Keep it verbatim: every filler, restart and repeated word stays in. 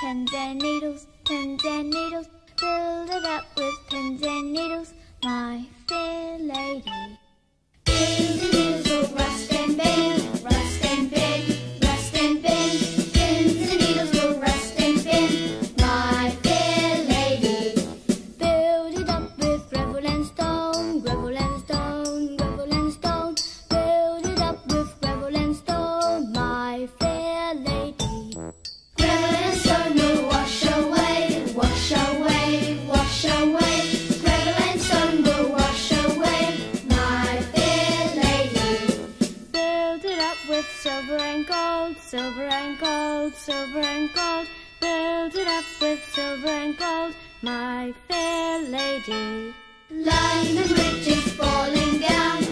pins and needles, pins and needles. Build it up with pins and needles, my fair lady. Pins and needles will rust and bend, rust and bend, rust and bend. Pins and needles will rust and bend, my fair lady. Build it up with gravel and stone, gravel and stone, gravel and stone. Build it up with gravel and stone, my fair lady. Gravel and stone will wash away, wash away, wash away. Gravel and stone will wash away, my fair lady. Build it up with silver and gold, silver and gold, silver and gold. Build it up with silver and gold, my fair lady. London Bridge is falling down,